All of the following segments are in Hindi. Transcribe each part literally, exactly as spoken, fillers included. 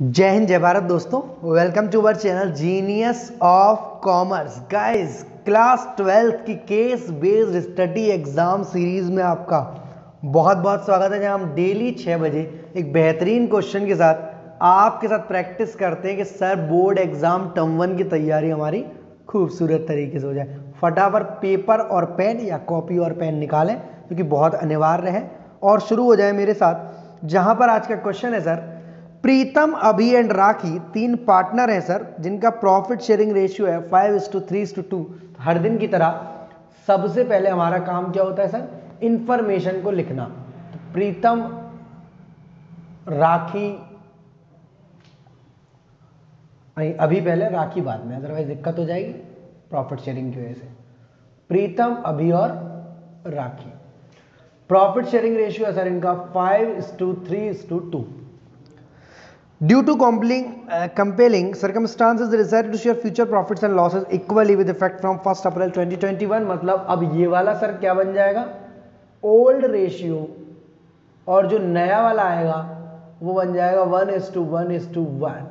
जय हिंद जय भारत दोस्तों, welcome to our channel genius of commerce. Guys, class twelfth की case based study exam series में आपका बहुत बहुत स्वागत है, जहां हम डेली छः बजे एक बेहतरीन क्वेश्चन के साथ आपके साथ प्रैक्टिस करते हैं कि sir board exam term one की तैयारी हमारी खूबसूरत तरीके से हो जाए। फटाफट पेपर और पेन या कॉपी और पेन निकालें क्योंकि बहुत अनिवार्य है, और शुरू हो जाए मेरे साथ। जहां पर आज का क्वेश्चन है सर, प्रीतम, अभी एंड राखी तीन पार्टनर हैं सर, जिनका प्रॉफिट शेयरिंग रेशियो है five is to three is to two. हर दिन की तरह सबसे पहले हमारा काम क्या होता है सर, इंफॉर्मेशन को लिखना। तो प्रीतम, राखी, अभी पहले राखी बाद में, अदरवाइज दिक्कत हो जाएगी प्रॉफिट शेयरिंग की वजह से। प्रीतम, अभी और राखी, प्रॉफिट शेयरिंग रेशियो है सर इनका five is to three is to two. Due to compelling, uh, compelling circumstances, they decided to share future profits and losses equally with effect from first April twenty twenty one. मतलब अब ये वाला सर क्या बन जाएगा, ओल्ड रेशियो, और जो नया वाला आएगा वो बन जाएगा one is to one is to one.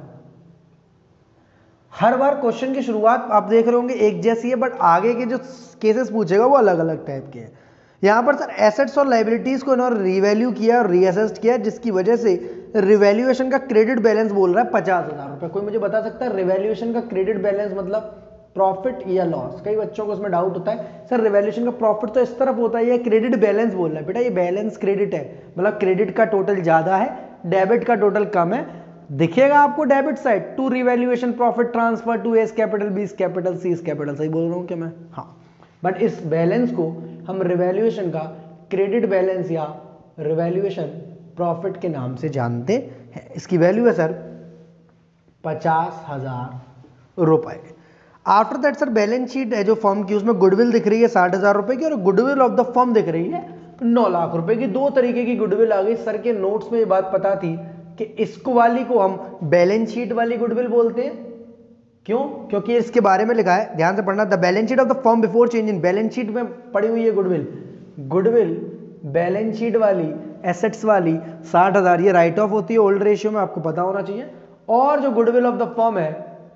हर बार क्वेश्चन की शुरुआत आप देख रहे होंगे एक जैसी है, बट आगे के जो केसेस पूछेगा वो अलग अलग टाइप के हैं। यहाँ पर सर एसेट्स और लाइबिलिटीज को इन्होंने रिवैल्यू किया और रीअसेस्ड किया, जिसकी वजह से रिवैल्यूएशन का क्रेडिट बैलेंस बोल रहा है पचास हजार रुपए। कोई मुझे बता सकता है रिवैल्यूएशन का क्रेडिट बैलेंस मतलब प्रॉफिट या लॉस? कई बच्चों को उसमें डाउट होता है, सर रिवैल्यूएशन का प्रॉफिट तो इस तरफ होता है, ये क्रेडिट बैलेंस बोल रहा है। बेटा ये बैलेंस क्रेडिट है, मतलब क्रेडिट का टोटल ज्यादा है, डेबिट का टोटल कम है। दिखेगा आपको debit side, to revaluation profit transfer to S capital, B capital, C capital. सही बोल रहा हूँ क्या मैं? हाँ, बट इस बैलेंस को हम रिवैल्यूएशन का क्रेडिट बैलेंस या रिवैल्यूएशन प्रॉफिट के नाम से जानते हैं। इसकी वैल्यू है सर पचास हजार रुपए। After that sir balance sheet है जो फर्म की, उसमें गुडविल दिख रही है साठ हजार रुपए की, और गुडविल ऑफ द फर्म दिख रही है नौ लाख रुपए की। दो तरीके की गुडविल आ गई। सर के नोट्स में ये बात पता थी कि इसको वाली को हम बैलेंस शीट वाली गुडविल बोलते हैं। क्यों? क्योंकि इसके बारे में लिखा है, ध्यान से पढ़ना, the balance sheet of the firm before change in. Balance sheet में पड़ी हुई है गुडविल, गुडविल बैलेंस शीट वाली, एसेट्स वाली साठ हजार, ये राइट ऑफ होती है ओल्ड रेशियो में, आपको पता होना चाहिए। और जो गुडविल ऑफ द फर्म है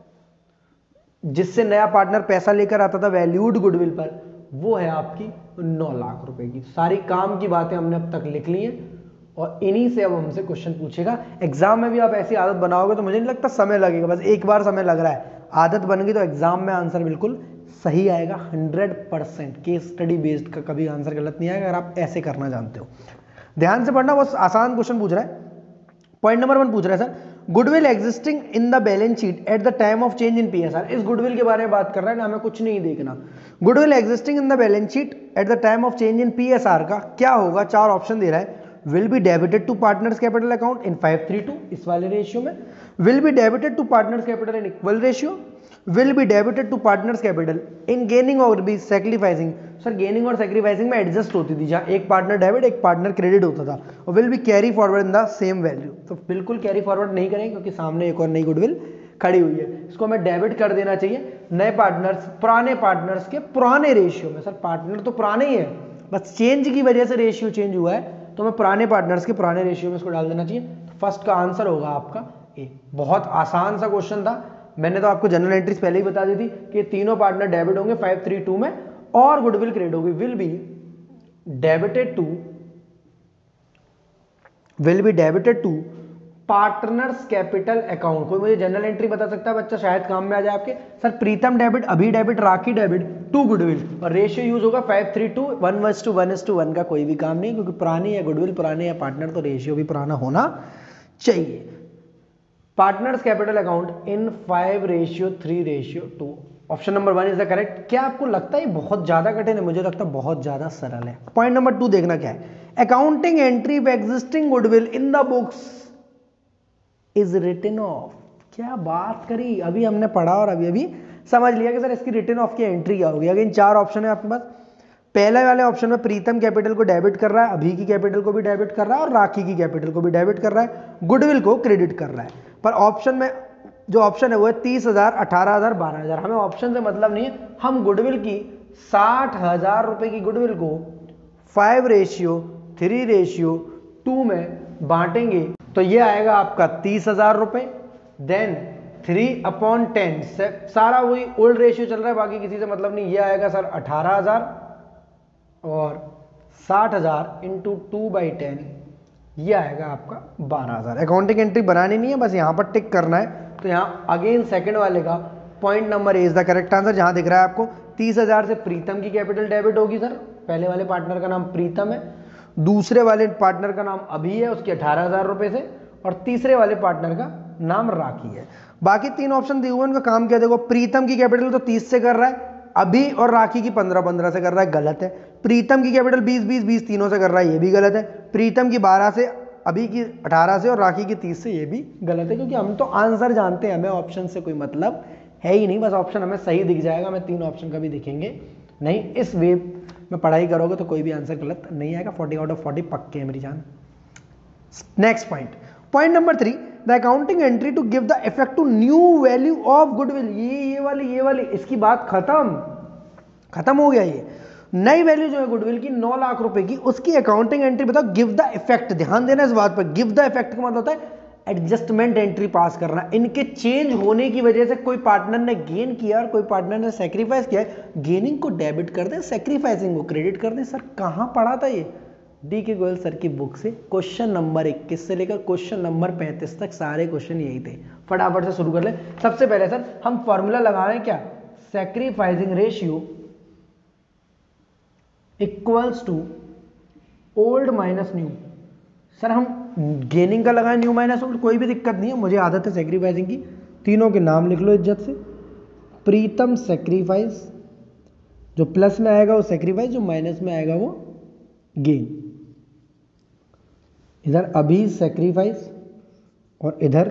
जिससे नया पार्टनर पैसा लेकर आता था वैल्यूड गुडविल पर, वो है आपकी नौ लाख रुपए की। सारी काम की बातें हमने अब तक लिख ली हैं, और इन्हीं से अब हमसे क्वेश्चन पूछेगा। एग्जाम में भी आप ऐसी आदत बनाओगे तो मुझे नहीं लगता समय लगेगा, बस एक बार समय लग रहा है। आदत बन गई तो एग्जाम में आंसर बिल्कुल सही आएगा, hundred percent. Case study based का कभी आंसर गलत नहीं आएगा अगर आप ऐसे करना जानते हो। ध्यान से पढ़ना, बस आसान क्वेश्चन पूछ रहा है। पॉइंट नंबर वन पूछ रहा है sir, goodwill existing in the balance sheet at the time of change in PSR. इस गुडविल के बारे में बात कर रहा है ना, हमें कुछ नहीं देखना। Goodwill existing in the balance sheet at the time of change in PSR का क्या होगा? चार ऑप्शन दे रहा है। Will be debited to partners capital account in five three two, इस वाले रेशियो में। Will be debited to partners capital in equal ratio. Will be debited to partners capital in gaining और बी सैक्रिफाइसिंग। सर गेनिंग और सैक्रिफाइसिंग में एडजस्ट होती थी, जहां एक पार्टनर डेबिट एक पार्टनर क्रेडिट होता था। और will be carry forward in the same value. तो बिल्कुल कैरी फॉरवर्ड नहीं करेंगे क्योंकि सामने एक और नई गुडविल खड़ी हुई है, इसको हमें डेबिट कर देना चाहिए। नए पार्टनर्स पुराने पार्टनर्स के पुराने रेशियो में। सर पार्टनर तो पुराने ही है, बस चेंज की वजह से रेशियो चेंज हुआ है, तो हमें पुराने पार्टनर्स के पुराने रेशियो में इसको डाल देना चाहिए। तो फर्स्ट का आंसर होगा आपका ए। बहुत आसान सा क्वेश्चन था, मैंने तो आपको जनरल एंट्रीज पहले ही बता दी थी कि तीनों पार्टनर डेबिट होंगे फाइव थ्री टू में, और गुडविल क्रेडिट होगी। Will be debited to will be debited to partners capital account. कोई मुझे जनरल एंट्री बता सकता है बच्चा, शायद काम में आ जाए आपके? Sir Pritam debit, Abhi debit, Rakhi debit, to goodwill, और रेशियो यूज होगा five three two one one two one two one का कोई भी काम नहीं, क्योंकि पुरानी है गुडविल, पुराने है पार्टनर, तो रेशियो भी पुराना होना चाहिए। Partners capital account in five ratio three ratio two. Option number one is the correct. क्या आपको लगता है बहुत ज्यादा कठिन है? मुझे लगता है बहुत ज्यादा सरल है। पॉइंट नंबर टू देखना क्या है, accounting entry of existing goodwill in the books is written off. क्या बात करी, अभी हमने पढ़ा और अभी अभी समझ लिया कि सर इसकी रिटन ऑफ की एंट्री क्या होगी। अगेन चार ऑप्शन है आपके पास। पहले वाले ऑप्शन में प्रीतम कैपिटल को डेबिट कर रहा है, अभी की कैपिटल को भी डेबिट कर रहा है, और राखी की कैपिटल को भी डेबिट कर रहा है, गुडविल को क्रेडिट कर रहा है। पर ऑप्शन में जो ऑप्शन है वो है तीस हजार, अठारह हजार, बारह हजार। हमें ऑप्शन से मतलब नहीं है, हम गुडविल की साठ हजार रुपए की गुडविल को five ratio three ratio two में बांटेंगे तो ये आएगा आपका तीस हजार रुपए। देन थ्री अपॉन टेन, सारा वही ओल्ड रेशियो चल रहा है, बाकी किसी से मतलब नहीं। ये आएगा सर अठारह हजार और साठ हजार इंटू टू बाई टेन, ये आएगा आपका बारह हजार। अकाउंटिंग एंट्री बनानी नहीं है, बस यहाँ पर टिक करना है। तो यहाँ अगेन सेकंड वाले का point number A is the correct answer. जहाँ दिख रहा है आपको तीस हजार से प्रीतम की कैपिटल डेबिट होगी सर, पहले वाले पार्टनर का नाम प्रीतम है, दूसरे वाले पार्टनर का नाम अभी है, उसके अठारह हजार रुपए से, और तीसरे वाले पार्टनर का नाम राखी है। बाकी तीन ऑप्शन दिए हुए उनका काम क्या, देखो प्रीतम की कैपिटल तो तीस से कर रहा है, अभी और राखी की पंद्रह पंद्रह से कर रहा है, गलत है। प्रीतम की कैपिटल बीस बीस बीस तीनों से कर रहा है, ये भी गलत है। प्रीतम की बारह से, अभी की अठारह से और राखी की तीस से, ये भी गलत है, क्योंकि हम तो आंसर जानते हैं, हमें ऑप्शन से कोई मतलब है ही नहीं। बस ऑप्शन हमें सही दिख जाएगा, हमें तीन ऑप्शन कभी दिखेंगे नहीं। इस वे में पढ़ाई करोगे तो कोई भी आंसर गलत नहीं आएगा। फोर्टी आउट ऑफ फोर्टी पक्के हैं मेरी जान। Next point, point number three, the accounting entry to give the effect to new value of goodwill. ये ये वाली ये वाली इसकी बात खत्म खत्म हो गया। ये नई वैल्यू जो है गुडविल की नौ लाख रुपए की, उसकी अकाउंटिंग एंट्री बताओ गिव द इफेक्ट। ध्यान देना इस बात पर, गिव द इफेक्ट का मतलब होता है एडजस्टमेंट एंट्री पास करना। इनके चेंज होने की वजह से कोई पार्टनर ने गेन किया और कोई पार्टनर ने सेक्रीफाइस किया, गेनिंग को डेबिट कर दे, सेक्रीफाइसिंग को क्रेडिट कर दे। सर कहां पढ़ा था ये? डी के गोयल सर की बुक से। क्वेश्चन नंबर इक्कीस से लेकर क्वेश्चन नंबर पैंतीस तक सारे क्वेश्चन यही थे। फटाफट से शुरू कर ले। सबसे पहले सर हम फॉर्मूला लगा रहे हैं क्या, sacrificing ratio equals to old minus new. Sir हम गेनिंग का लगाएं न्यू माइनस ओल्ड, कोई भी दिक्कत नहीं है, मुझे आदत है सेक्रीफाइसिंग की। तीनों के नाम लिख लो इज्जत से। प्रीतम सेक्रीफाइस, जो प्लस में आएगा वो सेक्रीफाइस, जो माइनस में आएगा वो गेन। इधर अभी सेक्रीफाइस और इधर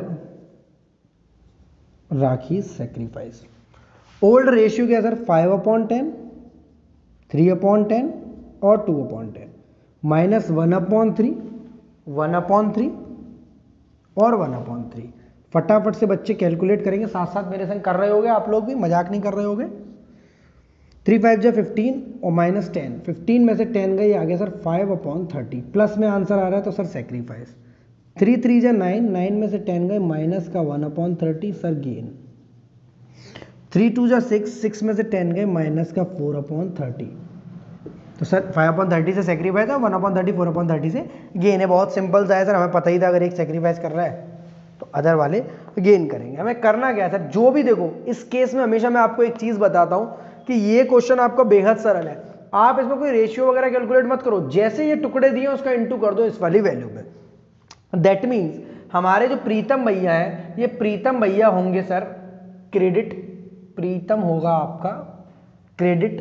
राखी सेक्रीफाइस। ओल्ड रेशियो क्या sir, five upon ten, three upon ten और two upon ten, minus one upon three, one upon three और वन अपॉन थ्री। फटाफट से बच्चे कैलकुलेट करेंगे, साथ साथ मेरे संग कर रहे होगे, आप लोग भी मजाक नहीं कर रहे होगे। थ्री फाइव जा फिफ्टीन और माइनस टेन, फिफ्टीन में से टेन गई आगे sir five upon thirty, plus में आंसर आ रहा है तो सर सेक्रीफाइस। थ्री थ्री जा नाइन, नाइन में से टेन गए माइनस का one upon thirty, sir gain. Three two जा सिक्स, सिक्स में से टेन गए माइनस का फोर अपॉन थर्टी, तो सर फाइव अपॉन थर्टी से सेक्रीफाइस है, one upon thirty four upon thirty से गेन है। बहुत सिंपल सा है सर, हमें पता ही था अगर एक सेक्रीफाइस कर रहा है तो अदर वाले गेन करेंगे। हमें करना क्या है सर, जो भी देखो इस केस में हमेशा मैं आपको एक चीज बताता हूं कि ये क्वेश्चन आपका बेहद सरल है। आप इसमें कोई रेशियो वगैरह कैलकुलेट मत करो, जैसे ये टुकड़े दिए उसका इंटू कर दो इस वाली वैल्यू में। दैट मीन्स हमारे जो प्रीतम भैया है, ये प्रीतम भैया होंगे सर क्रेडिट, प्रीतम होगा आपका क्रेडिट,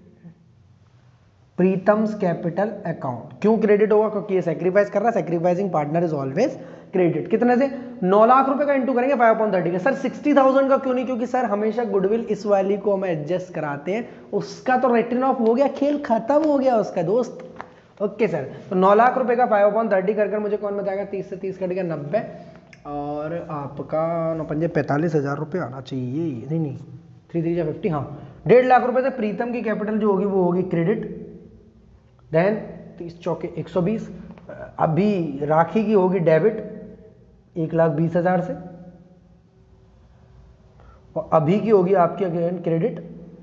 प्रीतम्स कैपिटल अकाउंट। क्यों क्रेडिट होगा? क्योंकि ये सेक्रीफाइस कर रहा है, sacrificing partner is always credit. कितने से? नौ लाख रुपए का इंटू करेंगे फाइव अपॉन थर्टी का। सर सिक्सटी थाउजेंड का क्यों नहीं? क्योंकि सर हमेशा गुडविल इस वाली को हम एडजस्ट कराते हैं, उसका तो रिटर्न ऑफ हो गया, खेल खत्म हो गया उसका दोस्त। ओके सर, तो नौ लाख रुपए का फाइव अपॉन थर्टी कर कर मुझे कौन बताएगा? तीस से तीस कट गया नब्बे, और आपका नौ पंजे पैंतालीस हजार रुपये आना चाहिए। नहीं नहीं थ्री थ्री या फिफ्टी, हाँ डेढ़ लाख रुपए से प्रीतम की कैपिटल जो होगी वो होगी क्रेडिट। देन तीस चौके एक सौ बीस, अभी राखी की होगी डेबिट एक लाख बीस हजार से, और अभी की होगी आपकी अगेन क्रेडिट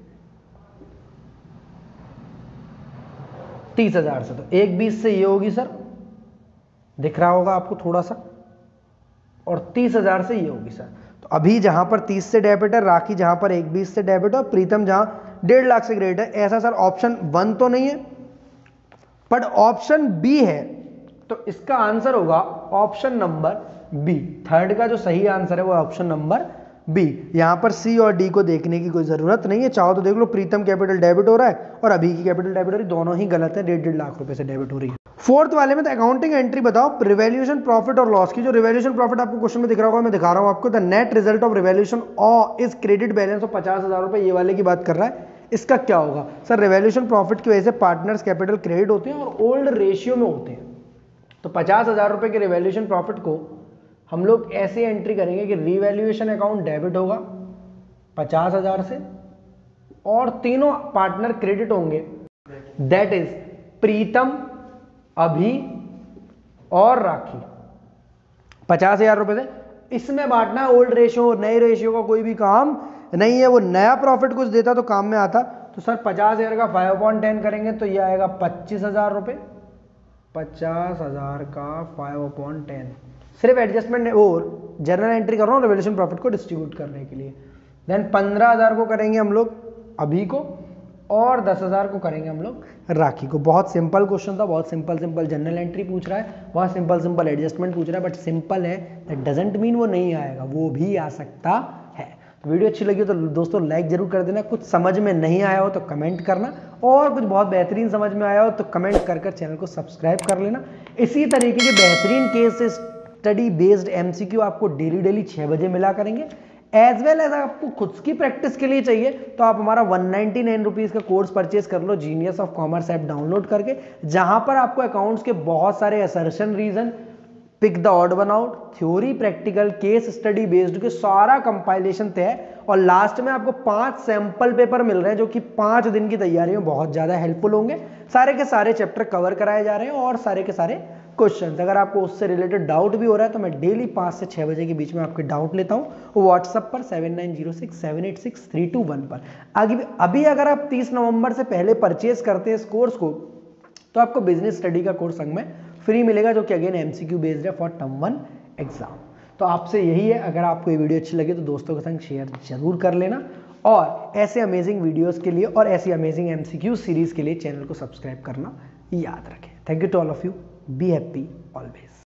तीस हजार से। तो एक बीस से ये होगी सर, दिख रहा होगा आपको थोड़ा सा, और तीस हजार से ये होगी सर। तो अभी जहां पर तीस से डेबिट है, राखी जहां पर एक बीस से डेबिट है, और प्रीतम जहां डेढ़ लाख से क्रेडिट है। ऐसा सर ऑप्शन वन तो नहीं है, बट ऑप्शन बी है, तो इसका आंसर होगा ऑप्शन नंबर बी। थर्ड का जो सही आंसर है वो ऑप्शन नंबर बी। यहां पर सी और डी को देखने की कोई जरूरत नहीं है, चाहो तो देख लो। प्रीतम कैपिटल डेबिट हो रहा है और अभी की कैपिटल डेबिट हो रही है, दोनों ही गलत है, डेढ़ डेढ़ लाख रुपए से डेबिट हो रही है। फोर्थ वाले में तो अकाउंटिंग एंट्री बताओ रिवैल्यूएशन प्रॉफिट और लॉस की। जो रिवैल्यूएशन प्रॉफिट आपको क्वेश्चन में दिख रहा होगा, मैं दिखा रहा हूं आपको। The net result of revaluation और इज क्रेडिट बैलेंस ऑफ पचास हजार रुपए, ये वाले की बात कर रहा है। इसका क्या होगा सर? रिवैल्यूएशन प्रॉफिट की वजह से पार्टनर्स कैपिटल क्रेडिट होते हैं और ओल्ड रेशियो में होते हैं। तो पचास हजार रुपए के रिवैल्यूएशन प्रॉफिट को हम लोग ऐसे एंट्री करेंगे कि रिवैल्यूएशन अकाउंट डेबिट होगा पचास हजार से, और तीनों पार्टनर क्रेडिट होंगे, दैट इज प्रीतम, अभी और राखी। पचास हजार रुपए से इसमें बांटना है, ओल्ड रेशियो नए रेशियो का कोई भी काम नहीं है। वो नया प्रॉफिट कुछ देता तो काम में आता। तो सर पचास हजार का फाइव अपॉन टेन करेंगे तो ये आएगा पच्चीस हजार रुपये, पचास हजार का फाइव अपॉन टेन, सिर्फ एडजस्टमेंट और जर्नल एंट्री कर रहा हूँ रिवोल्यूशन प्रॉफिट को डिस्ट्रीब्यूट करने के लिए। देन पंद्रह हजार को करेंगे हम लोग अभी को, और दस हजार को करेंगे हम लोग राखी को। बहुत सिंपल क्वेश्चन था, बहुत सिंपल सिंपल जनरल एंट्री पूछ रहा है, बहुत सिंपल सिंपल एडजस्टमेंट पूछ रहा है, बट सिंपल है, दैट डजंट मीन वो नहीं आएगा, वो भी आ सकता है। तो वीडियो अच्छी लगी तो दोस्तों लाइक जरूर कर देना, कुछ समझ में नहीं आया हो तो कमेंट करना, और कुछ बहुत बेहतरीन समझ में आया हो तो कमेंट कर कर चैनल को सब्सक्राइब कर लेना। इसी तरीके के बेहतरीन केस स्टडी बेस्ड एमसीक्यू आपको डेली डेली छः बजे मिला करेंगे। एज वेल एज आपको खुद की प्रैक्टिस के लिए चाहिए तो आप हमारा वन नाइन्टी नाइन रुपीज का कोर्स परचेज कर लो, genius of commerce app download करके, जहां पर आपको अकाउंट्स के बहुत सारे assertion, reason, pick the odd one out, theory, practical, case study based के सारा कंपाइलेशन तय, और लास्ट में आपको पांच सैंपल पेपर मिल रहे हैं जो कि पांच दिन की तैयारी में बहुत ज्यादा हेल्पफुल होंगे। सारे के सारे चैप्टर कवर कराए जा रहे हैं और सारे के सारे क्वेश्चंस। अगर आपको उससे रिलेटेड डाउट भी हो रहा है तो मैं डेली पाँच से छः बजे के बीच में आपके डाउट लेता हूँ व्हाट्सएप पर seven nine zero six seven eight six three two one पर। आगे अभी अगर आप तीस नवंबर से पहले परचेज करते हैं इस कोर्स को तो आपको बिजनेस स्टडी का कोर्स संग में फ्री मिलेगा, जो कि अगेन एमसीक्यू बेस्ड है फॉर टर्म वन एग्जाम। तो आपसे यही है, अगर आपको ये वीडियो अच्छी लगे तो दोस्तों के संग शेयर जरूर कर लेना, और ऐसे अमेजिंग वीडियोस के लिए और ऐसी अमेजिंग एमसीक्यू सीरीज के लिए चैनल को सब्सक्राइब करना याद रखें। Thank you to all of you, be happy always.